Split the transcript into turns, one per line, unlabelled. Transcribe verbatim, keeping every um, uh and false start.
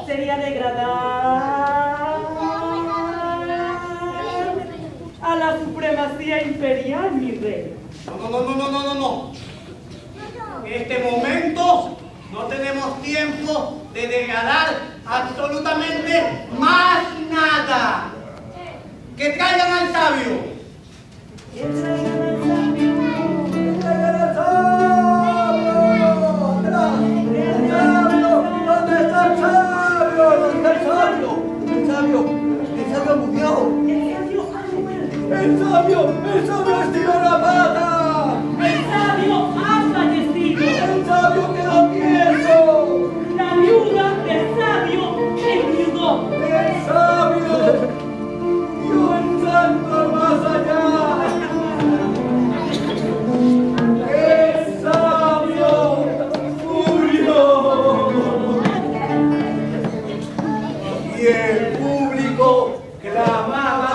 sería degradar a la supremacía imperial, mi rey.
No, no, no, no, no, no, no. En este momento no tenemos tiempo de degradar absolutamente más nada. Que traigan al sabio.
Que traigan al sabio.
¡Que traigan al sabio! ¡El sabio! ¿Dónde está el sabio? ¿Dónde está el sabio? El sabio, el sabio murió.
El sabio ha muerto.
¡El sabio! ¡El sabio estiró la pata!
El sabio ha fallecido.
¡El sabio quedó tieso!
La viuda del sabio enviudó.
¡El sabio! ¡Dio el santo al más allá! ¡El sabio murió! Y el público clamaba